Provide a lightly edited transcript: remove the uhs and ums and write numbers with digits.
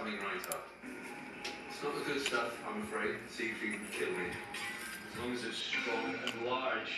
coming right up. It's not the good stuff, I'm afraid. Seafood would kill me. As long as it's strong and large.